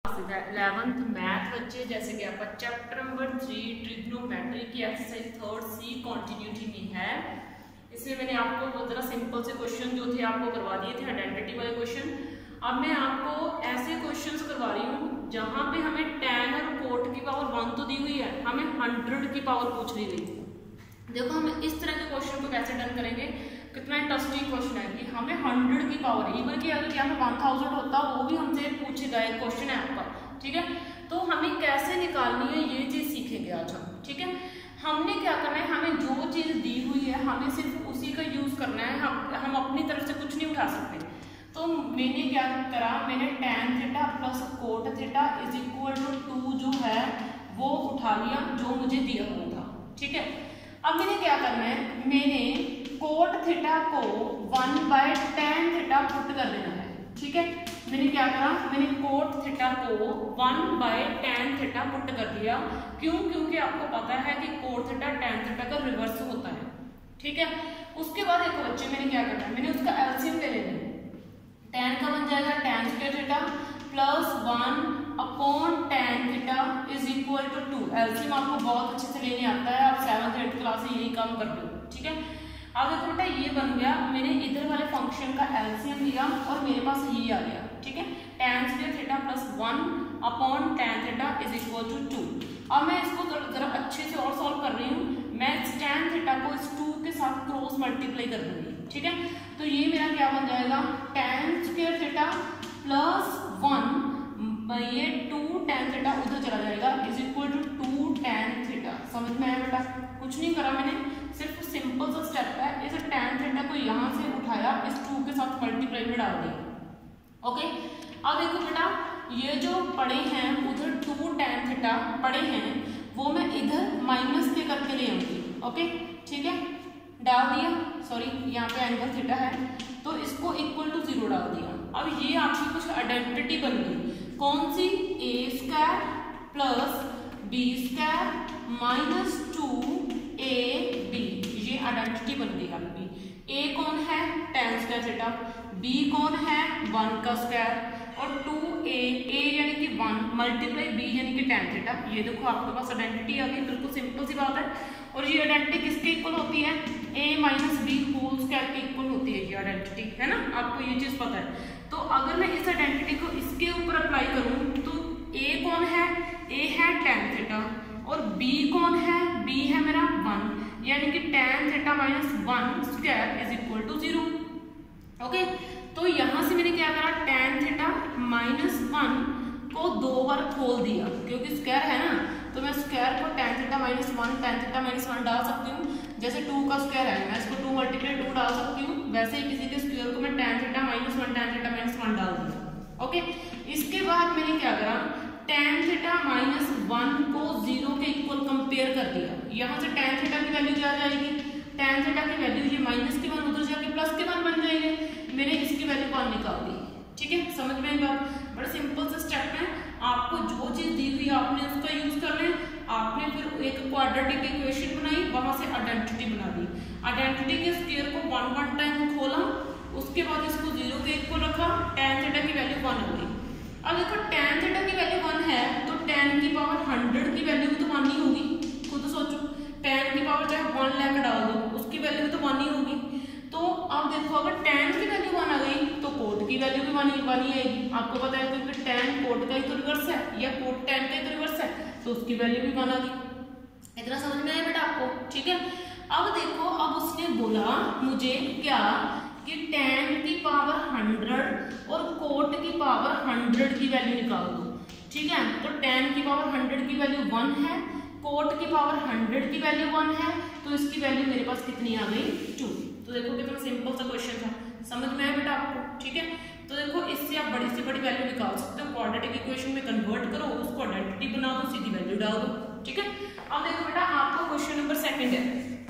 11th math बच्चे, जैसे कि आपका चैप्टर नंबर 3 ट्रिग्नोमेट्री की एक्सरसाइज 3rd सी कॉन्टिन्यूटी में है। इसमें मैंने आपको बहुत ज़रा सिंपल से क्वेश्चन जो थे आपको करवा दिए थे, आइडेंटिटी वाले क्वेश्चन। अब मैं आपको ऐसे क्वेश्चंस करवा रही हूँ जहाँ पे हमें tan और कोट की पावर 1 तो दी हुई है, हमें 100 की पावर पूछ ली गई। देखो हम इस तरह के क्वेश्चन को कैसे डन करेंगे, कितना इंटरेस्टिंग क्वेश्चन है कि हमें 100 की पावर, इवन कि अगर यहाँ पे 1000 होता वो भी हमसे पूछेगा, एक क्वेश्चन है आपका, ठीक है। तो हमें कैसे निकालनी है ये चीज सीखेंगे आज हम, ठीक है। हमने क्या करना है, हमें जो चीज दी हुई है हमें सिर्फ उसी का यूज करना है, हम अपनी तरफ से कुछ नहीं उठा सकते। तो मैंने क्या करा, मैंने tan theta plus cot theta is equal to 2 जो है वो उठा लिया जो मुझे दिया हुआ था, ठीक है। अब मैंने क्या करना है, मैंने कोट थीटा को 1/tan थीटा पुट कर देना है, ठीक है। मैंने क्या करा, मैंने कोट थीटा को 1/tan थीटा पुट कर दिया। क्यों? क्योंकि आपको पता है कि कोट थीटा tan थीटा का रिवर्स होता है, ठीक है। उसके बाद एक बच्चे मैंने क्या करना है, मैंने उसका एलसीएम ले लेना है। tan का बन जाएगा tan square theta plus 1/tan theta is equal to 2। LCM आपको बहुत अच्छे से लेने आता है, आप 7th 8th क्लास से यही काम करते हो, ठीक है। अब देखो बेटा ये बन गया, मैंने इधर वाले फंक्शन का एलसीएम लिया और मेरे पास ये आ गया, ठीक है। tan square theta plus 1/tan theta is equal to 2। अब मैं इसको जरा अच्छे से और सॉल्व कर रही हूँ। मैं इस tan थीटा को इस 2 के साथ क्रॉस मल्टीप्लाई कर दूंगी, ठीक है। तो ये मेरा क्या बन जाएगा, tan स्क्वायर थीटा प्लस 1, ये 2tan थीटा उधर चला जाएगा is equal to 2tan theta. समझ में आया बेटा? कुछ नहीं करा मैंने, सिर्फ सिंपल सा स्टेप है, इस tan थीटा को यहाँ से उठाया, इस 2 के साथ मल्टीप्लाई में डाल दिया, ओके। अब देखो बेटा ये जो पड़े हैं उधर 2tan थीटा पड़े हैं वो मैं इधर माइनस के करके ले आऊंगी, ओके, ठीक है। डाल दिया, सॉरी यहाँ पे एंगल थीटा है तो इसको इक्वल टू 0 डाल दिया। अब ये आपकी कुछ आइडेंटिटी बन गई, कौन सी, a² plus b² minus 2ab, ये आइडेंटिटी बन गई आपकी। a कौन है, tan स्क्वायर थीटा, b कौन है, 1 का स्क्वायर, और 2a, a यानी कि 1 मल्टीप्लाई b यानी कि tan थीटा। ये देखो आपके पास आइडेंटिटी आ गई, बिल्कुल सिंपल सी बात है। और ये आइडेंटिटी किसके इक्वल होती है, a minus b whole square के इक्वल होती है ये आइडेंटिटी, है ना, आपको ये चीज पता है। तो अगर मैं इस आइडेंटिटी को इसके ऊपर अप्लाई करूं तो a कौन है, a है tan थीटा, और b कौन है, b है मेरा 1, यानी कि tan theta minus 1 square is equal to 0, okay. तो यहां से मैंने क्या करा, tan थीटा माइनस 1 को 2 बार खोल दिया, क्योंकि स्क्वायर है ना, तो मैं स्क्वायर को tan theta minus 1 tan theta minus 1 डाल सकती हूँ। जैसे 2 का स्क्वायर है, मैं इसको 2 मल्टीप्लाई 2 डाल सकती हूँ, वैसे ही किसी के स्क्वायर को मैं tan theta minus 1 tan theta minus 1 डाल दिया, ओके। इसके बाद मैंने क्या करा, tan थीटा माइनस 1 को 0 के इक्वल कंपेयर कर दिया। यहाँ से tan थीटा की वैल्यू क्या जाएगी, tan थीटा की वैल्यू ये माइनस के 1 उधर जाके प्लस के 1 बन जाएंगे, मैंने इसकी वैल्यू 1 निकाल दी, ठीक है। समझ में आएगा? बड़ा सिंपल सा स्टेप है, आपको जो चीज दी हुई आपने उसका यूज करना है। आपने फिर एक क्वाड्रेटिक इक्वेशन बनाई, वहां से आइडेंटिटी बना दी, आइडेंटिटी के स्क्वायर को 1 टाइम खोला, उसके बाद इसको 0 के इक्वल रखा, tan थीटा की वैल्यू 1 हो गई। अब देखो tan थीटा की वैल्यू 1 है तो tan की पावर 100 की वैल्यू भी तो 1 ही होगी, खुद सोचो। tan की पावर चाहे 1 लाख डाल दो, उसकी वैल्यू तो 1 ही होगी। तो अब देखो अगर tan की वैल्यू 1 आ गई तो कोट की वैल्यू भी 1 ही आएगी। आपको पता है क्योंकि tan कोट का ही तो रिवर्स है, या कोट tan का ही तो रिवर्स है, तो उसकी वैल्यू भी 1 आ गई। इतना समझ में आया बेटा आपको, ठीक है। अब देखो, अब उसने बोला मुझे क्या कि tan की पावर 100 और कोट की पावर 100 की वैल्यू निकाल दो, ठीक है। तो tan की पावर 100 की वैल्यू 1 है, कोट की पावर 100 की वैल्यू 1 है, तो इसकी वैल्यू मेरे पास कितनी आ गई, 2। तो देखो कितना सिंपल सा क्वेश्चन था, समझ में आया बेटा आपको, ठीक है। तो देखो इससे आप बड़ी से बड़ी वैल्यू निकाल सकते हो, क्वाड्रेटिक इक्वेशन में कन्वर्ट करो, उसको आइडेंटिटी बना दो, सीधी वैल्यू डाल दो, ठीक है। अब देखो बेटा आपका क्वेश्चन नंबर 2 है,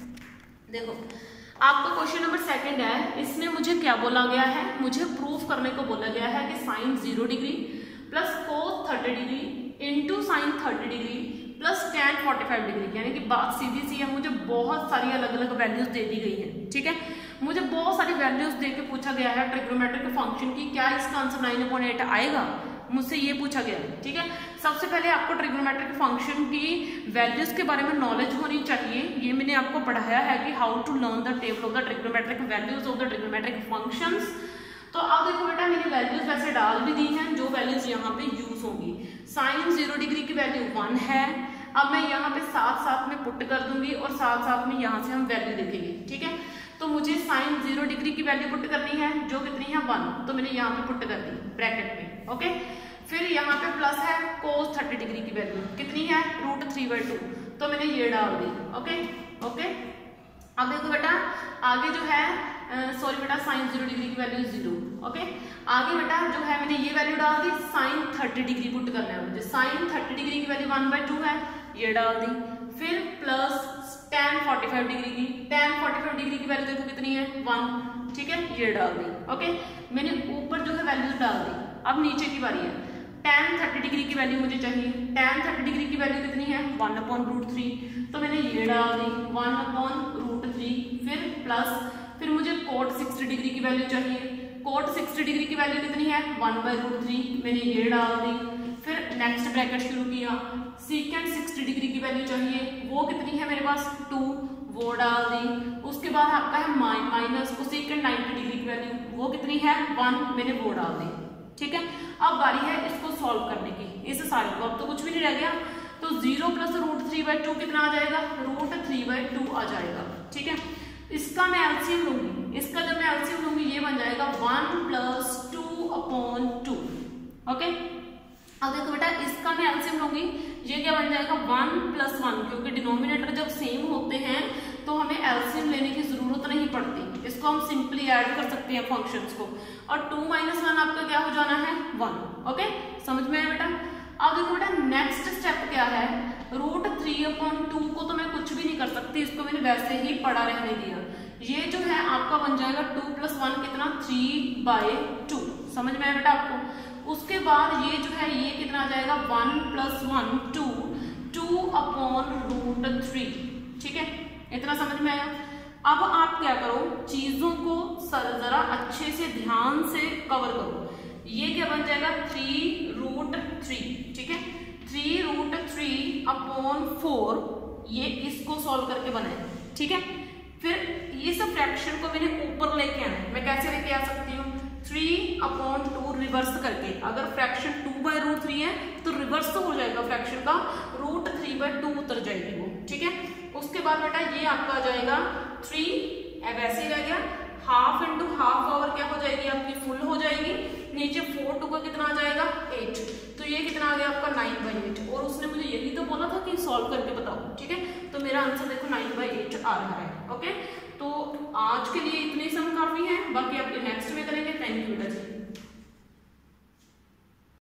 देखो आपका क्वेश्चन नंबर 2 है। इसमें मुझे क्या बोला गया है, मुझे प्रूफ करने को बोला गया है कि sine 0 degree plus cos 30 degree into sine 30 degree plus tan 45 degree, यानी कि बात सीधी सी है। मुझे बहुत सारी अलग अलग वैल्यूज दे दी गई है, ठीक है। मुझे बहुत सारी वैल्यूज दे के पूछा गया है ट्रिग्नोमेट्रिक फंक्शन की, क्या इसका आंसर 9/8 आएगा? मुझसे ये पूछा गया, ठीक है। सबसे पहले आपको ट्रिग्नोमेट्रिक फंक्शन की वैल्यूज के बारे में नॉलेज होनी चाहिए। ये मैंने आपको पढ़ाया है कि how to learn the table of the trigonometric values of the trigonometric functions. तो अब देखो बेटा, मैंने वैल्यूज वैसे डाल भी दी हैं जो वैल्यूज यहाँ पे यूज होंगी। साइन 0 डिग्री की वैल्यू 1 है। अब मैं यहाँ पे साथ साथ में पुट कर दूंगी और साथ साथ में यहाँ से हम वैल्यू देखेंगे, ठीक है। तो मुझे साइन 0 डिग्री की वैल्यू पुट करनी है जो कितनी है 1, तो मैंने यहाँ पे पुट कर दी ब्रैकेट में, ओके। फिर यहाँ पे प्लस है कोस 30 डिग्री की वैल्यू कितनी है √3/2, तो मैंने ये डाल दी, ओके ओके। अब देखो बेटा आगे जो है सॉरी बेटा साइन 0 डिग्री की वैल्यू 0, ओके। आगे बेटा जो है मैंने ये वैल्यू डाल दी, साइन 30 डिग्री पुट करना है मुझे। साइन 30 डिग्री की वैल्यू 1/2 है, ये डाल दी। फिर प्लस tan 45 डिग्री की, tan 45 डिग्री की वैल्यू देखो कितनी है 1, ठीक है, ये डाल दी, ओके। मैंने ऊपर जो है वैल्यूज डाल दी। अब नीचे की बारी है, tan 30 डिग्री की वैल्यू मुझे चाहिए। tan 30 डिग्री की वैल्यू कितनी है 1/√3, तो मैंने ये डाल दी 1/√3। फिर प्लस, फिर मुझे cot 60 डिग्री की वैल्यू चाहिए। cot 60 डिग्री की वैल्यू कितनी है 1/√3, मैंने ये डाल दी। फिर नेक्स्ट ब्रैकेट शुरू किया, secant 60 डिग्री की वैल्यू चाहिए, वो कितनी है मेरे पास 2, वो डाल दी। उसके बाद आपका है माइनस cosecant 90 डिग्री की वैल्यू, वो कितनी है 1, मैंने वो डाल दी, ठीक है। अब बारी है इसको सॉल्व करने की, इस सारे को, अब तो कुछ भी नहीं रह गया। तो 0 + √3/2 कितना आ जाएगा √3/2 आ जाएगा, ठीक है। इसका मैं एलसीएम लूंगी, इसका जब मैं एलसीएम लूंगी ये बन जाएगा 1 + 2/2, ओके। अब देखो बेटा इसका मैं एलसीएम लूंगी, ये क्या बन जाएगा 1 + 1, क्योंकि डिनोमिनेटर जब सेम होते हैं तो हमें एलसीएम लेने की जरूरत नहीं पड़ती, इसको हम सिंपली ऐड कर सकते हैं फंक्शंस को। और 2 - 1 आपका क्या हो जाना है 1, ओके, समझ में आया बेटा। अब देखो बेटा नेक्स्ट स्टेप क्या है, √3/2 को तो मैं कुछ भी नहीं कर सकती, इसको मैंने वैसे ही पड़ा रहने दिया। ये जो है आपका बन जाएगा 2 + 1 कितना 3/2, समझ में आया बेटा आपको। उसके बाद ये जो है ये कितना आ जाएगा 1 + 1 2/√3, ठीक है, इतना समझ में आया। अब आप क्या करो, चीजों को जरा अच्छे से ध्यान से कवर करो। ये क्या बन जाएगा 3√3, ठीक है, 3√3/4, ये इसको सॉल्व करके बनाए, ठीक है। फिर इस फ्रैक्शन को मैंने ऊपर लेके आना है, मैं कैसे लेके आ सकती हूँ 3/2 रिवर्स करके। अगर फ्रैक्शन 2/√3 है तो रिवर्स तो हो जाएगा फ्रैक्शन का, √3/2 उतर जाएगी वो, ठीक है। उसके बाद बेटा ये आपका आ जाएगा 3, वैसे ही रह गया, हाफ इंटू हाफ पावर क्या हो जाएगी आपकी फुल हो जाएगी। नीचे 4 2 का कितना आ जाएगा 8, तो ये कितना आ गया आपका 9/8। और उसने मुझे यही तो बोला था कि सॉल्व करके बताओ, ठीक है। तो मेरा आंसर देखो 9/8 आ रहा है।